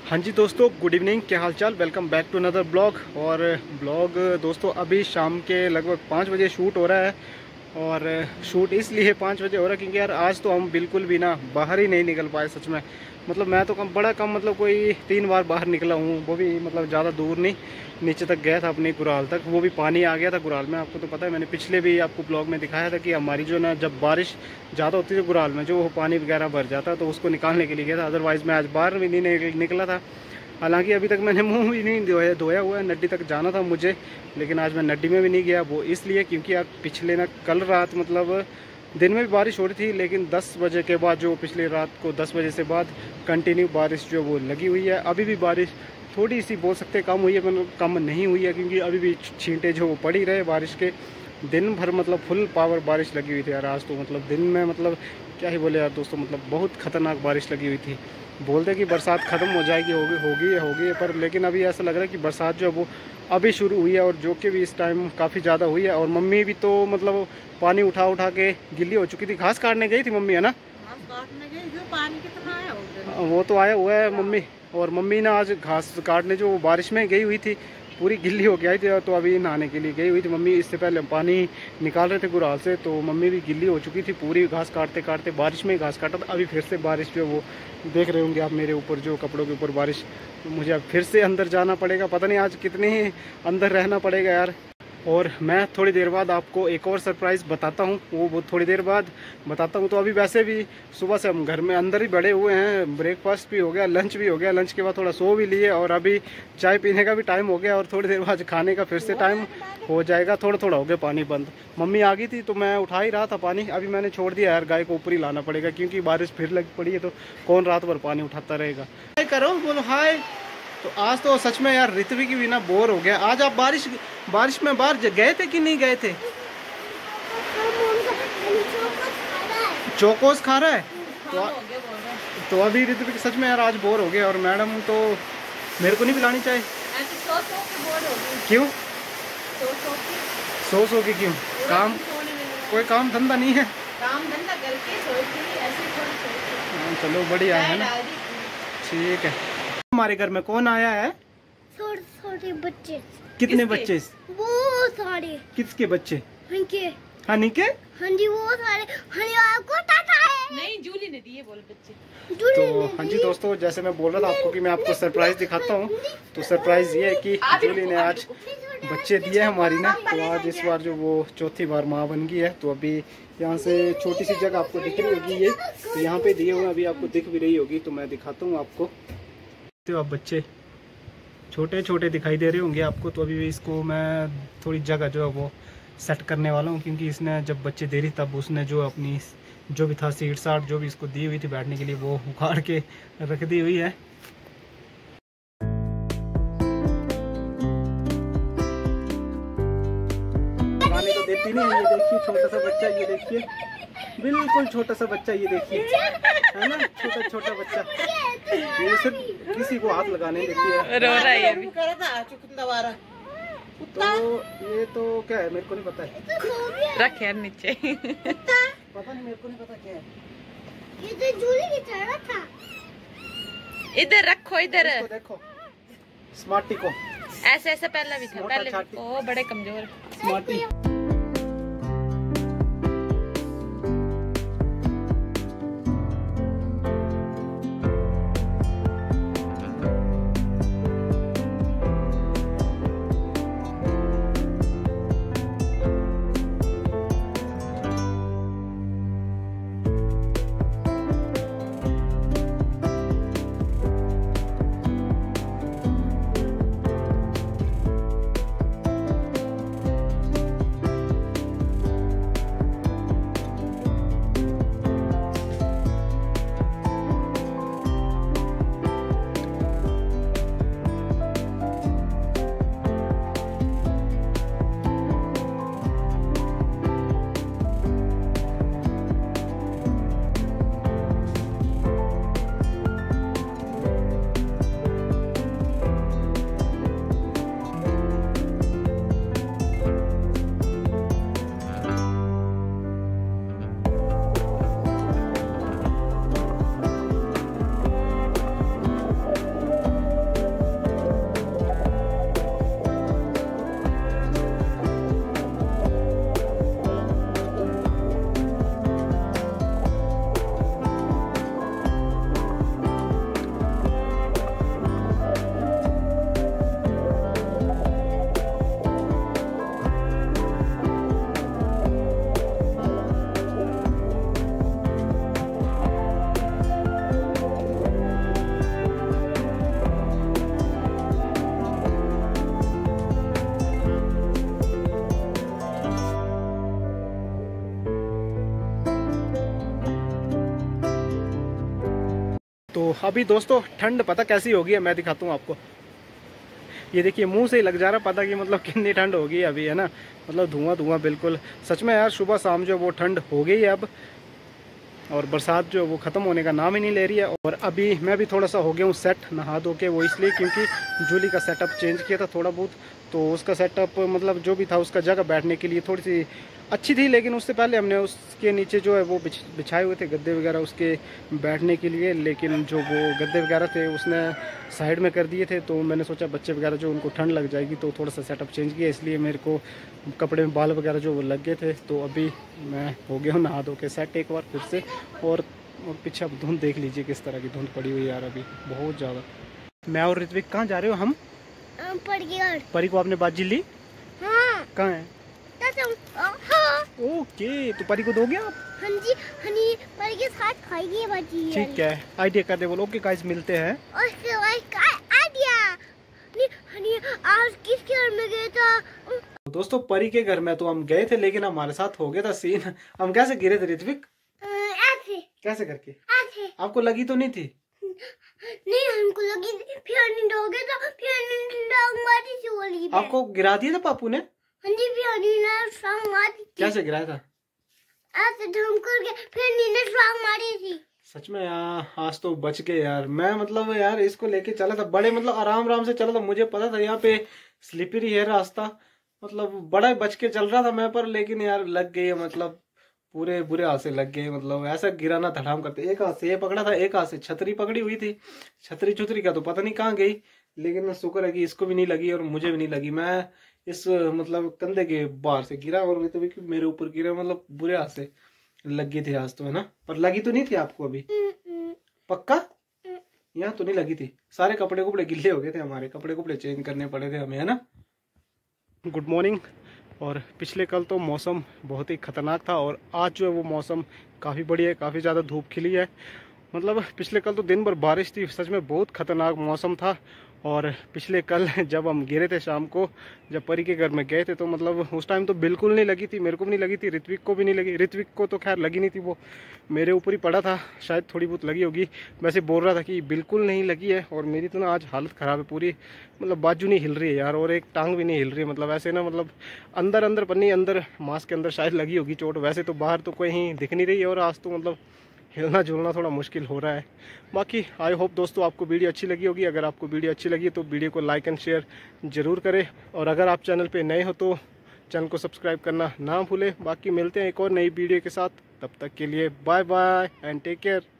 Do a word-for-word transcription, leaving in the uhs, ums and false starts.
हाँ जी दोस्तों, good evening, क्या हाल चाल। Welcome back to another blog. और ब्लॉग दोस्तों अभी शाम के लगभग पाँच बजे शूट हो रहा है। और शूट इसलिए पाँच बजे हो रहा है क्योंकि यार आज तो हम बिल्कुल भी ना बाहर ही नहीं निकल पाए। सच में मतलब मैं तो कम बड़ा कम मतलब कोई तीन बार बाहर निकला हूँ, वो भी मतलब ज़्यादा दूर नहीं, नीचे तक गया था अपनी गुराल तक। वो भी पानी आ गया था गुराल में। आपको तो पता है, मैंने पिछले भी आपको ब्लॉग में दिखाया था कि हमारी जो ना जब बारिश ज़्यादा होती थी गुराल में, जो वो पानी वगैरह भर जाता तो उसको निकालने के लिए गया था। अदरवाइज़ मैं आज बाहर भी नहीं निकला था। हालांकि अभी तक मैंने मुंह भी नहीं धोया धोया हुआ है। नड्डी तक जाना था मुझे, लेकिन आज मैं नड्डी में भी नहीं गया। वो इसलिए क्योंकि यार पिछले ना कल रात मतलब दिन में भी बारिश हो रही थी, लेकिन दस बजे के बाद जो पिछली रात को दस बजे से बाद कंटिन्यू बारिश जो वो लगी हुई है। अभी भी बारिश थोड़ी सी बोल सकते कम हुई है, मतलब कम नहीं हुई है क्योंकि अभी भी छींटे जो वो पड़ी रहे बारिश के। दिन भर मतलब फुल पावर बारिश लगी हुई थी यार आज तो। मतलब दिन में मतलब क्या ही बोले यार दोस्तों, मतलब बहुत ख़तरनाक बारिश लगी हुई थी। बोलते कि बरसात ख़त्म हो जाएगी, होगी होगी होगी पर लेकिन अभी ऐसा लग रहा है कि बरसात जो है वो अभी शुरू हुई है, और जो कि भी इस टाइम काफ़ी ज़्यादा हुई है। और मम्मी भी तो मतलब पानी उठा उठा के गिल्ली हो चुकी थी। घास काटने गई थी मम्मी, है ना? घास काटने गई, जो पानी कितना आया उधर। वो तो आया हुआ है मम्मी। और मम्मी ना आज घास काटने जो बारिश में गई हुई थी, पूरी गिल्ली हो गई थी, तो अभी नहाने के लिए गई हुई थी मम्मी। इससे पहले पानी निकाल रहे थे गुराल से, तो मम्मी भी गिल्ली हो चुकी थी पूरी। घास काटते काटते बारिश में ही घास काटा था। अभी फिर से बारिश जो वो देख रहे होंगे आप मेरे ऊपर, जो कपड़ों के ऊपर बारिश। तो मुझे अब फिर से अंदर जाना पड़ेगा। पता नहीं आज कितने ही अंदर रहना पड़ेगा यार। और मैं थोड़ी देर बाद आपको एक और सरप्राइज़ बताता हूँ, वो वो थोड़ी देर बाद बताता हूँ। तो अभी वैसे भी सुबह से हम घर में अंदर ही बड़े हुए हैं। ब्रेकफास्ट भी हो गया, लंच भी हो गया, लंच के बाद थोड़ा सो भी लिए, और अभी चाय पीने का भी टाइम हो गया, और थोड़ी देर बाद खाने का फिर से टाइम हो जाएगा। थोड़ा थोड़ा हो गया पानी बंद। मम्मी आ गई थी तो मैं उठा ही रहा था पानी। अभी मैंने छोड़ दिया यार, गाय को ऊपर ही लाना पड़ेगा क्योंकि बारिश फिर लग पड़ी है, तो कौन रात भर पानी उठाता रहेगा। हाय करो, बोलो हाय। तो आज तो सच में यार ऋत्विक भी ना बोर हो गया। आज आप बारिश बारिश में बाहर गए थे कि नहीं गए थे? चोकोस खा रहा है तो, तो अभी ऋत्विक सच में यार आज बोर हो गया। और मैडम तो मेरे को नहीं पिलानी चाहिए। क्यों सो सो के क्यों? काम कोई काम धंधा नहीं है? काम धंधा करके ऐसे। चलो बढ़िया है ना, ठीक है। हमारे घर में कौन आया है? छोटे छोटे बच्चे। कितने बच्चे? वो सारे। किसके बच्चे? हनी के। हनी के? हाँ जी, वो सारे। हनी आपको टाटा है? नहीं, जूली ने दिए बोल बच्चे। तो हाँ जी दोस्तों, जैसे मैं बोल रहा था आपको कि मैं आपको सरप्राइज दिखाता हूँ। तो सरप्राइज ये है कि जूली ने आज बच्चे दिए हमारी ना। तो आज इस बार जो वो चौथी बार माँ बन गई है। तो अभी यहाँ से छोटी सी जगह आपको दिख रही होगी, ये तो यहाँ पे दिए हुए अभी आपको दिख भी रही होगी। तो मैं दिखाता हूँ आपको। तो अब बच्चे छोटे छोटे दिखाई दे रहे होंगे आपको। तो अभी इसको मैं थोड़ी जगह जो है वो सेट करने वाला हूँ, क्योंकि इसने जब बच्चे दे रही तब उसने जो अपनी जो भी था सीट साट जो भी इसको दी हुई थी बैठने के लिए, वो उखाड़ के रख दी हुई है। खाने तो देती नहीं है। ये देखिए छोटा सा बच्चा, ये देखिए बिल्कुल छोटा सा बच्चा, ये देखिए है ना, छोटा छोटा बच्चा। ये सिर्फ किसी को हाथ लगाने देती है। रो रहा है अभी। तो ये तो क्या है मेरे को नहीं पता है। रख यार नीचे। पता नहीं, मेरे को नहीं पता क्या है। ये तो जूली की तरह था। इधर रखो, इधर देखो स्मार्टी को। ऐसे ऐसे पहले भी था, पहले भी। ओ बड़े कमजोर स्मार्टी। तो अभी दोस्तों ठंड पता कैसी होगी है, मैं दिखाता हूँ आपको। ये देखिए मुंह से ही लग जा रहा पता कि मतलब कितनी ठंड होगी अभी, है ना। मतलब धुआं धुआं बिल्कुल, सच में यार सुबह शाम जो वो ठंड हो गई है अब, और बरसात जो वो ख़त्म होने का नाम ही नहीं ले रही है। और अभी मैं भी थोड़ा सा हो गया हूँ सेट नहा धो के, वो इसलिए क्योंकि जूली का सेटअप चेंज किया था थोड़ा बहुत, तो उसका सेटअप मतलब जो भी था उसका जगह बैठने के लिए थोड़ी सी अच्छी थी, लेकिन उससे पहले हमने उसके नीचे जो है वो बिछ बिछाए हुए थे गद्दे वगैरह उसके बैठने के लिए, लेकिन जो वो गद्दे वगैरह थे उसने साइड में कर दिए थे। तो मैंने सोचा बच्चे वगैरह जो उनको ठंड लग जाएगी, तो थोड़ा सा सेटअप चेंज किया, इसलिए मेरे को कपड़े में बाल वगैरह जो वो लग गए थे। तो अभी मैं हो गया हूँ नहा धो के सेट एक बार फिर से। और, और पीछे अब धुंध देख लीजिए किस तरह की धुंध पड़ी हुई है यार अभी बहुत ज़्यादा। मैं और ऋत्विक कहाँ जा रहे हो हम? परी को आपने बाजी ली? हाँ। कहाँ है? हाँ। ओके, तो परी को दोगे आप? हाँ जी, हनी परी के साथ खाएगी बाजी। ठीक है, आइडिया कर दे बोलो। ओके गाइस, मिलते हैं। उसके बाद आइडिया हनी आज किसके घर में गए था? दोस्तों परी के घर में तो हम गए थे, लेकिन हमारे साथ हो गया था सीन। हम कैसे गिरे थे ऋत्विक? ऐसे। कैसे करके? ऐसे। आपको लगी तो नहीं थी? नहीं, हमको लगी थी, फिर हनी डो गया था, फिर हनी डांग मारी थी वाली पे। आपको गिरा दिया था पापू ने? हाँ जी, फिर हनी ने डांग मारी थी। कैसे गिराया था? ऐसे धम करके फिर हनी ने डांग मारी थी। सच में यार आज तो बच गए यार। मैं मतलब यार इसको लेके चला था, बड़े मतलब आराम आराम से चला था, मुझे पता था यहाँ पे स्लिपरी है रास्ता, मतलब बड़ा बच के चल रहा था मैं, पर लेकिन यार लग गई है, मतलब पूरे बुरे हाथ से लग गए। मतलब ऐसा गिराना धड़ाम करते, एक हाथ से ये पकड़ा था, एक हाथ से छतरी पकड़ी हुई थी, छतरी छुतरी का तो पता नहीं कहाँ गई, लेकिन शुक्र है कि इसको भी नहीं लगी और मुझे भी नहीं लगी। मैं इस मतलब कंधे के बाहर से गिरा और तो भी मेरे ऊपर गिरा, मतलब बुरे हाथ से लग गई थी आज तो, है ना। पर लगी तो नहीं थी आपको अभी? पक्का? यहाँ तो नहीं लगी थी। सारे कपड़े कुपड़े गिल्ले हो गए थे, हमारे कपड़े कुपड़े चेंज करने पड़े थे हमें, है ना। Good morning. और पिछले कल तो मौसम बहुत ही ख़तरनाक था, और आज जो है वो मौसम काफ़ी बढ़िया है, काफ़ी ज़्यादा धूप खिली है। मतलब पिछले कल तो दिन भर बारिश थी, सच में बहुत ख़तरनाक मौसम था। और पिछले कल जब हम गिरे थे शाम को, जब परी के घर में गए थे, तो मतलब उस टाइम तो बिल्कुल नहीं लगी थी, मेरे को भी नहीं लगी थी, ऋत्विक को भी नहीं लगी। ऋत्विक को तो खैर लगी नहीं थी, वो मेरे ऊपर ही पड़ा था, शायद थोड़ी बहुत लगी होगी। वैसे बोल रहा था कि बिल्कुल नहीं लगी है। और मेरी तो ना आज हालत ख़राब है पूरी, मतलब बाजू नहीं हिल रही है यार, और एक टांग भी नहीं हिल रही है। मतलब ऐसे ना, मतलब अंदर अंदर पन्नी अंदर मांस के अंदर शायद लगी होगी चोट, वैसे तो बाहर तो कहीं दिख नहीं रही है। और आज तो मतलब हिलना जुलना थोड़ा मुश्किल हो रहा है। बाकी आई होप दोस्तों आपको वीडियो अच्छी लगी होगी। अगर आपको वीडियो अच्छी लगी तो वीडियो को लाइक एंड शेयर जरूर करें, और अगर आप चैनल पे नए हो तो चैनल को सब्सक्राइब करना ना भूलें। बाकी मिलते हैं एक और नई वीडियो के साथ, तब तक के लिए bye bye and take care.